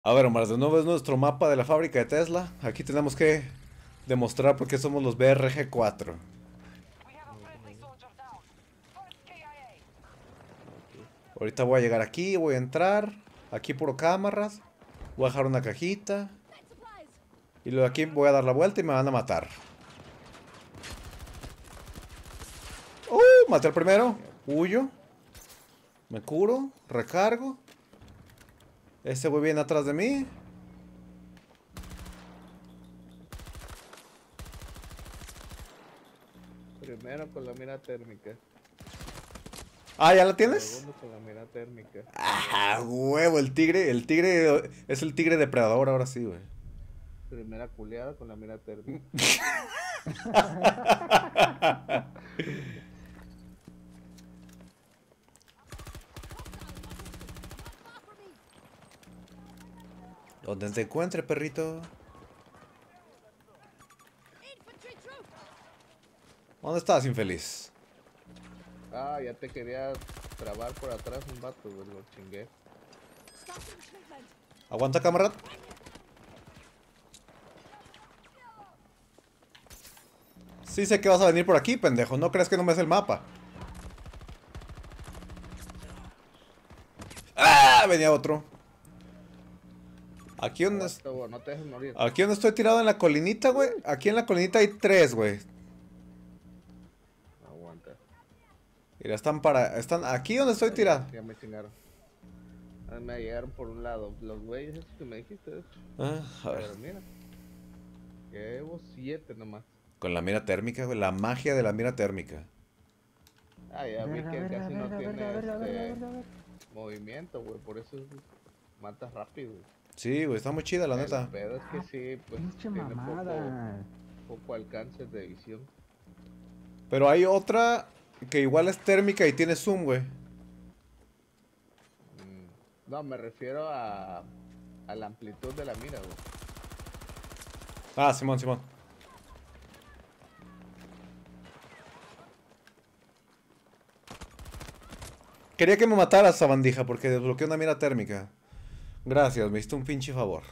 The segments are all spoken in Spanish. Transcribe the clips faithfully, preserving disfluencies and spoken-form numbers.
A ver, Omar, de nuevo es nuestro mapa de la fábrica de Tesla. Aquí tenemos que demostrar por qué somos los B R G cuatro. Ahorita voy a llegar aquí, voy a entrar. Aquí puro cámaras. Voy a dejar una cajita. Y luego aquí voy a dar la vuelta y me van a matar. ¡Uh! Maté al primero. Huyo. Me curo. Recargo. Este güey viene atrás de mí. Primero con la mira térmica. Ah, ¿ya la tienes? Segundo con la mira térmica. Ah, huevo, el tigre, el tigre es el tigre depredador ahora sí, güey. Primera culeada con la mira térmica. Donde te encuentre, perrito. ¿Dónde estás, infeliz? Ah, ya te quería trabar por atrás un vato, güey, lo chingué. Aguanta, camarada. Sí sé que vas a venir por aquí, pendejo. No crees que no me hace el mapa. ¡Ah! Venía otro. Aquí donde, es- Aguanta, güey, no te dejes morir. aquí donde estoy tirado en la colinita, güey. Aquí en la colinita hay tres, güey. Aguanta. Mira, están para... Están aquí donde estoy tirado. Ya me chingaron. Ah, me llegaron por un lado. Los güeyes esos que me dijiste, de hecho. Ah, a ver. Pero mira. Llevo siete nomás. Con la mira térmica, güey. La magia de la mira térmica. Ah, ya vi Verga, que verga, casi no verga, tiene verga, verga, verga, este verga, verga. movimiento, güey. Por eso matas rápido. Sí, güey. Está muy chida, la El neta. pedo es que sí, pues Pinche tiene poco, mamada. poco alcance de visión. Pero hay otra que igual es térmica y tiene zoom, güey. Mm, No, me refiero a, a la amplitud de la mira, güey. Ah, Simón, Simón. Quería que me mataras, sabandija, porque desbloqueé una mira térmica. Gracias, me hiciste un pinche favor.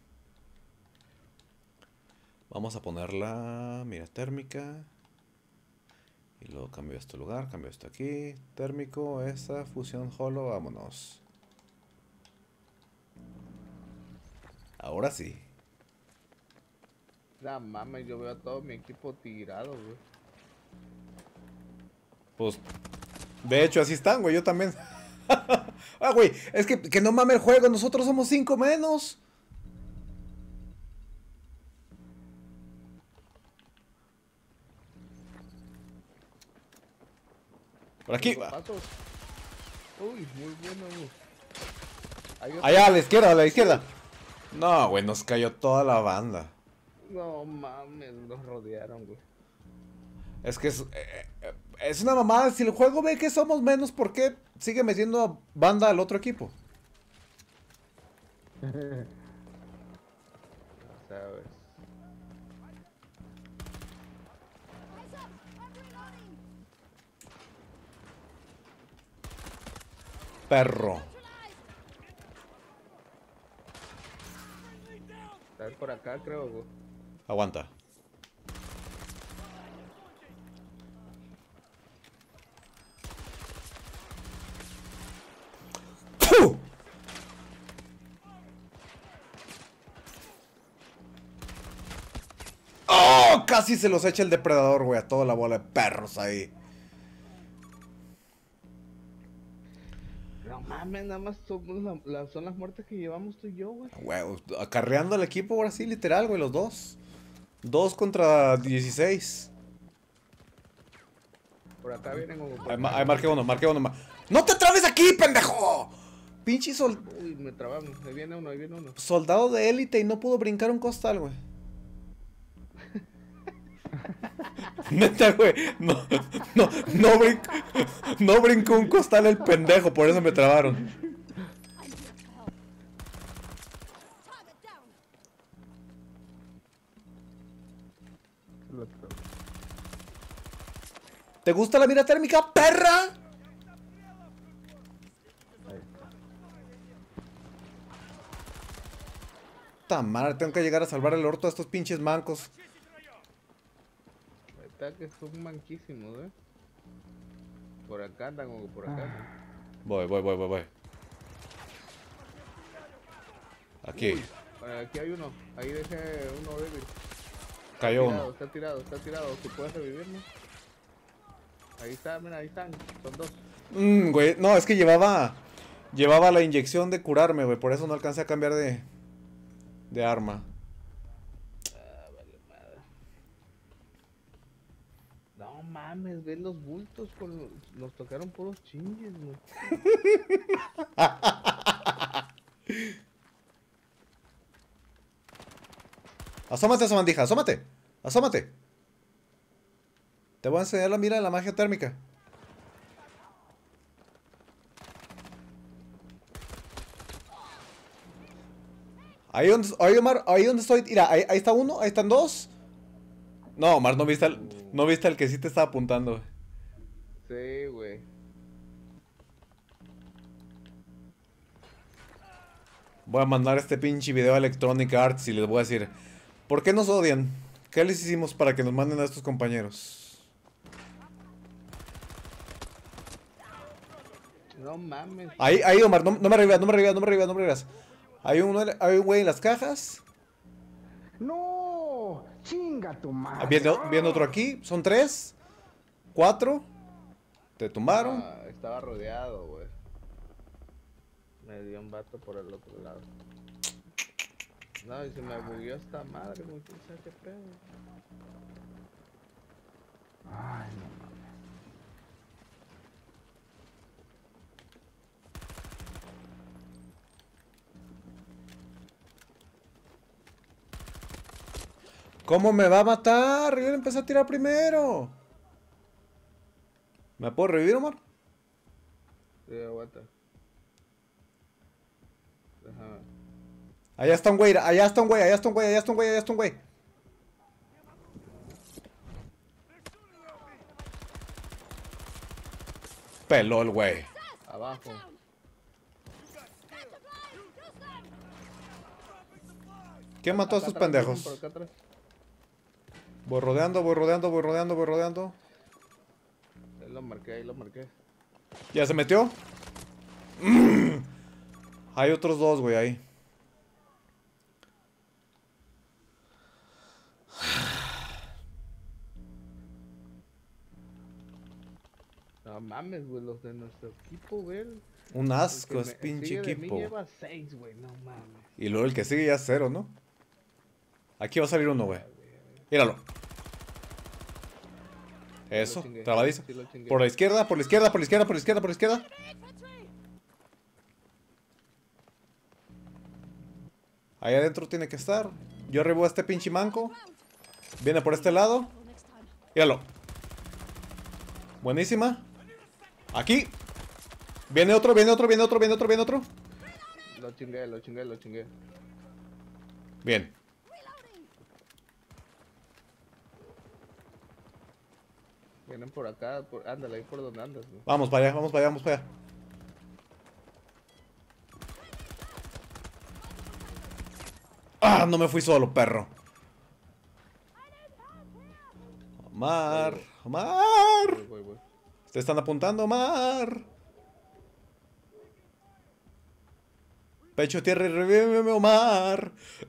Vamos a ponerla mira térmica. Y luego cambio este lugar, cambio esto aquí. Térmico, esa, fusión holo, vámonos. Ahora sí. No mames, yo veo a todo mi equipo tirado, güey. Pues, de hecho, así están, güey, yo también. Ah, güey, es que, que no mames el juego, nosotros somos cinco menos. Por aquí. Los pasos. Uy, muy bueno, güey. Hay otro- Allá, a la izquierda, a la izquierda. No, güey, nos cayó toda la banda. No mames, nos rodearon, güey. Es que es, eh, eh, es una mamada. Si el juego ve que somos menos, ¿por qué sigue metiendo a banda al otro equipo? ¿Sabes? Perro. Estás por acá, creo, güey. Aguanta. ¡Fu! ¡Oh! Casi se los echa el depredador, güey, a toda la bola de perros ahí. No mames, nada más somos la- la- son las muertes que llevamos tú y yo, güey. Güey, acarreando al equipo ahora sí, literal, güey, los dos. Dos contra dieciséis. Por acá vienen como por Ahí, acá. ma- ahí marqué uno, marqué uno. ma- ¡No te trabes aquí, pendejo! Pinche sol- Uy, me trabaron. Ahí viene uno, ahí viene uno. soldado de élite y no pudo brincar un costal, güey. Neta, güey. No, no, no brincó, no brincó un costal el pendejo, por eso me trabaron. ¿Te gusta la mira térmica, perra? Puta madre, tengo que llegar a salvar el orto a estos pinches mancos. Está que son manquísimos, eh. Por acá andan o por acá. ¿No? Voy, voy, voy, voy, voy. Aquí. Uy, aquí hay uno. Ahí dejé uno débil. Cayó tirado, uno. Está tirado, está tirado. Si puedes revivirme. Ahí está, mira, ahí están. Son dos. Mmm, güey. No, es que llevaba... Llevaba la inyección de curarme, güey. Por eso no alcancé a cambiar de... De arma. Ah, vale madre. No mames, ves los bultos con los... Nos tocaron puros chingues, güey. Asómate a esa bandija, asómate. Asómate. Te voy a enseñar la mira de la magia térmica. Ahí donde, ahí, Omar, ahí donde estoy, mira, ahí, ahí está uno, ahí están dos. No, Omar, no viste el, no viste el que sí te estaba apuntando. Sí, güey. Voy a mandar este pinche video a Electronic Arts y les voy a decir, ¿por qué nos odian? ¿Qué les hicimos para que nos manden a estos compañeros? No mames. Ahí, ahí, Omar, no, no me revivas, no me revivas, no me revivas, no me revivas. Hay un, hay un güey en las cajas. No, chinga tu madre. Viene, viene otro aquí, son tres. Cuatro. Te tumbaron. Ah, estaba rodeado, güey. Me dio un vato por el otro lado. No, y se me bugueó esta madre, güey. ¿Quién sabe qué pedo? Ay, no mames. ¿Cómo me va a matar? Yo empecé a tirar primero. ¿Me puedo revivir, Omar? Sí, aguanta. Déjame. Allá está un güey, allá está un güey, allá está un güey, allá está un güey, allá está un güey. Peló el güey. Abajo. ¿Quién mató a Acá estos atrás, pendejos? por acá atrás. Voy rodeando, voy rodeando, voy rodeando, voy rodeando. Ahí lo marqué, ahí lo marqué. ¿Ya se metió? Mm. Hay otros dos, güey, ahí. No mames, güey, los de nuestro equipo, güey. Un asco, es me pinche sigue de mí equipo. lleva seis, güey, no mames. Y luego el que sigue ya es cero, ¿no? Aquí va a salir uno, güey. Míralo. Eso, chingué, trabadizo. sí lo chingué. Por la izquierda, por la izquierda, por la izquierda, por la izquierda, por la izquierda. Ahí adentro tiene que estar. Yo arribo a este pinche manco. Viene por este lado. Míralo. Buenísima. Aquí. Viene otro, viene otro, viene otro, viene otro, viene otro. Lo chingué, lo chingué, lo chingué. Bien. Vienen por acá, por... ándale, ahí por donde andas, güey. Vamos para allá, vamos para allá, vamos para allá. Ah, no me fui solo, perro. Omar, Omar. Voy, voy, voy. Te están apuntando, Omar. Pecho, tierra y revíveme, Omar.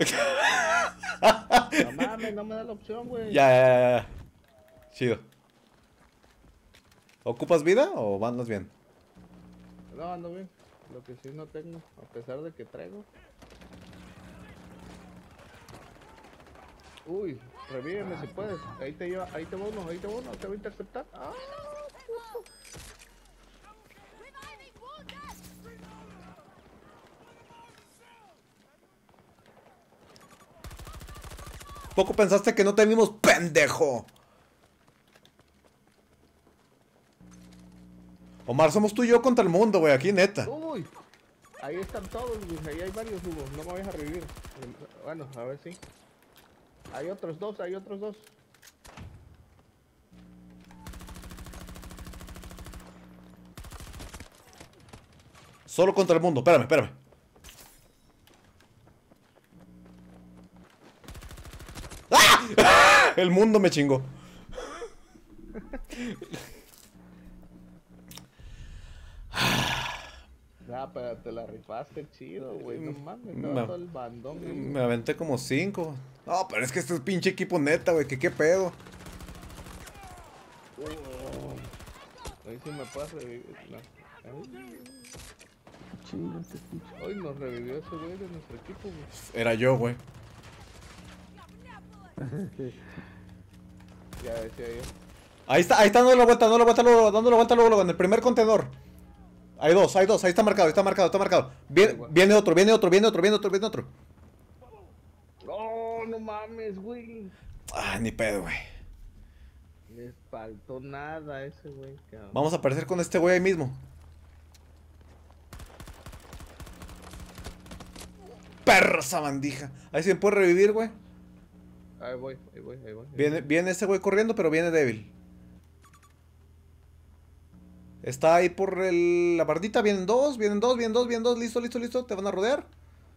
No mames, no me da la opción, güey. Ya, ya, ya, ya. Chido. ¿Ocupas vida o andas bien? No, ando bien. Lo que sí no tengo, a pesar de que traigo. Uy, revíveme si puedes. Ahí te lleva, ahí te va uno, ahí te va uno, te va a interceptar. Ah, puto. Poco pensaste que no te vimos, pendejo. Omar, somos tú y yo contra el mundo, güey, aquí neta. Uy, ahí están todos, güey. Ahí hay varios, Hugo. No me vayas a revivir. Bueno, a ver si. Hay otros dos, hay otros dos. Solo contra el mundo, espérame, espérame. ¡Ah! El mundo me chingó. Ah, pero te la rifaste chido, güey. No mames, Me- estaba todo el bandón. güey. Me aventé como cinco. No, pero es que este es pinche equipo neta, güey. Que qué pedo. Oh. Ahí sí me puedes revivir. No. Ay, Chido este pinche. hoy nos revivió ese güey de nuestro equipo, güey. Era yo, güey. Ya decía yo. Ahí está, ahí está dando la vuelta, dando la vuelta luego, dando la vuelta luego, luego, en el primer contenedor. Hay dos, hay dos, ahí está marcado, ahí está marcado, está marcado. Viene, viene otro, viene otro, viene otro, viene otro, viene otro. No, no mames, güey. Ah, ni pedo, güey. Les faltó nada a ese güey, cabrón. Vamos a aparecer con este güey ahí mismo. Perra sabandija. Ahí se me puede revivir, güey. Ahí voy, ahí voy, ahí voy. ahí Viene, voy. viene ese güey corriendo, pero viene débil. Está ahí por el, la bardita, vienen dos, vienen dos, vienen dos, vienen dos, listo, listo, listo, te van a rodear.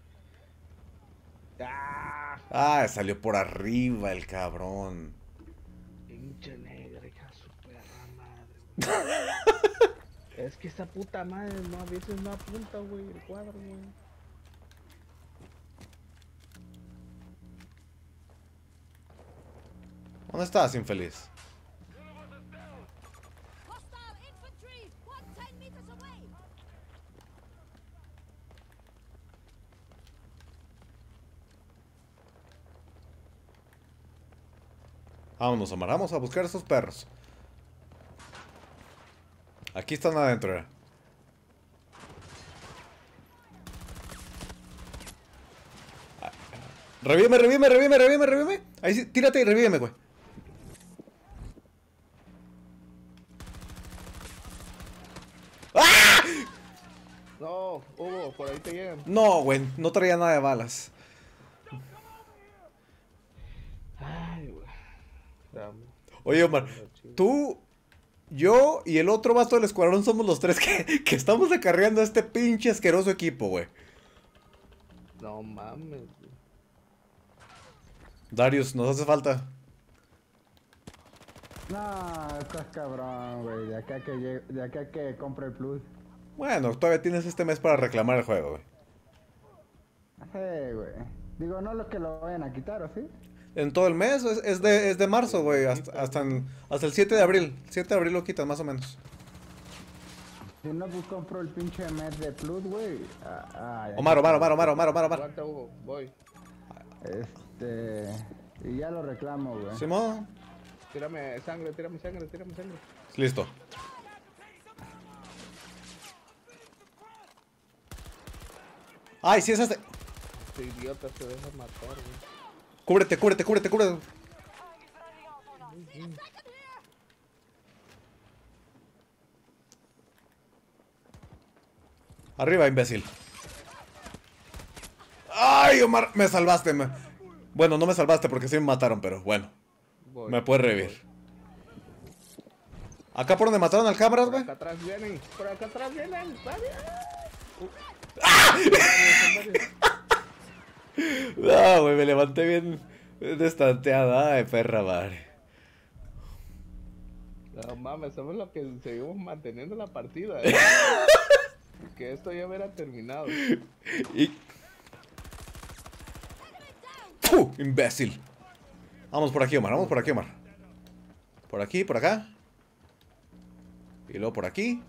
¡Ah! Ah, salió por arriba el cabrón. Pinche negra, hija de su perra madre, güey. Es que esa puta madre no, a veces no apunta, güey, el cuadro, güey. ¿Dónde estás, infeliz? Hostile infantry! One ten meters away! Vámonos, Omar, vamos a buscar a esos perros. Aquí están adentro, eh. Ah, Revíveme, revíveme, revíveme, revíveme, revíveme. Ahí sí, tírate y revíveme, güey. No, Hugo, por ahí te llegan. No, güey, no traía nada de balas. Ay, güey. Dame. Oye, Omar, tú, yo y el otro vato del escuadrón somos los tres que, que estamos acarreando a este pinche asqueroso equipo, güey. No mames, güey. Darius, nos hace falta. No, estás cabrón, güey. De acá que llegue- de acá que compre el plus. Bueno, todavía tienes este mes para reclamar el juego, güey. Sí, güey. Digo, no los que lo vayan a quitar, ¿o sí? En todo el mes, es, es de, es de marzo, güey, hasta, hasta, en- hasta el siete de abril. siete de abril lo quitan, más o menos. Si no, pues compro el pinche mes de plus, güey. Ah, ah, ya. Omar, Omar, Omar, Omar, Omar, Omar, Omar. Aguanta, Hugo, voy. Este... Y ya lo reclamo, güey. Simón, Tírame sangre, tírame sangre, tírame sangre. listo. Ay, sí es este. Este idiota se deja matar, güey. Cúbrete, cúbrete, cúbrete, cúbrete. Arriba, imbécil. Ay, Omar, me salvaste. me- Bueno, no me salvaste porque sí me mataron, pero bueno. Voy. Me puedes revivir. Acá por donde mataron al cámaras, Por güey. acá atrás vienen, por acá atrás vienen. ¡Vale! No, güey, me levanté bien destanteada. Ay, perra madre. No mames, somos los que seguimos manteniendo la partida. ¿eh? Que esto ya hubiera terminado. Y... ¡Fu! Imbécil. Vamos por aquí, Omar, vamos por aquí, Omar. Por aquí, por acá. Y luego por aquí.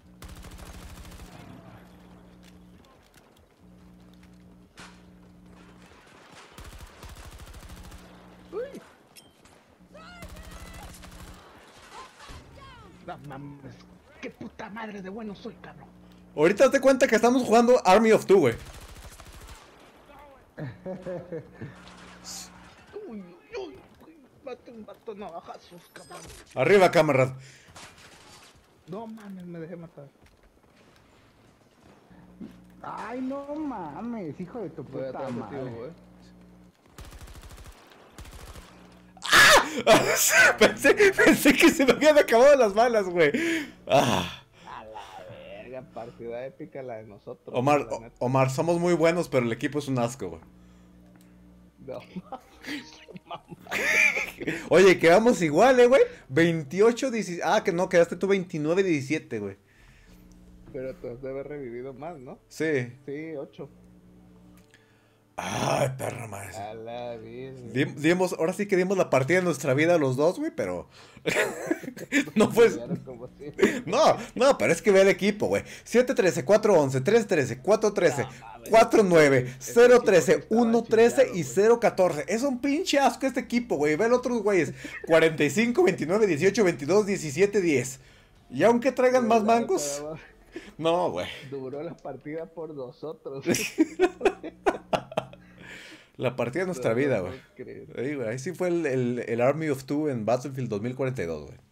Uy. No mames, qué puta madre de bueno soy, cabrón. Ahorita date cuenta que estamos jugando Army of Two, güey. Uy, uy, uy, mate un vato navajazos, cabrón. Arriba, camarada. No mames, me dejé matar. Ay, no mames, hijo de tu Voy puta atrás de ti, madre. Hugo, eh. pensé, pensé que se me habían acabado las balas, güey. Ah. A la verga, partida épica la de nosotros. Omar, la O- neta. Omar, somos muy buenos, pero el equipo es un asco, güey. No, mamá. Oye, quedamos igual, eh, güey. veintiocho, diecisiete. Ah, que no, quedaste tú veintinueve, diecisiete, güey. Pero tú has de haber revivido más, ¿no? Sí. Sí, ocho. Ay, perra madre. A la vez. Dim- Dimos, ahora sí que dimos la partida de nuestra vida los dos, güey, pero. No pues. Como si... No, no, pero es que ve el equipo, güey. siete trece, cuatro once, tres trece, cuatro trece, No, mames, cuatro nueve, este cero equipo trece, sí estaba uno trece chingado, y güey. cero catorce. Es un pinche asco este equipo, güey. Ve el otros güeyes. cuarenta y cinco, veintinueve, dieciocho, veintidós, diecisiete, diez. Y aunque traigan más mancos. No, güey. Duró la partida por nosotros. La partida de nuestra No, vida, no güey. crees. Ahí, güey. Ahí sí fue el, el, el Army of Two en Battlefield dos mil cuarenta y dos, güey.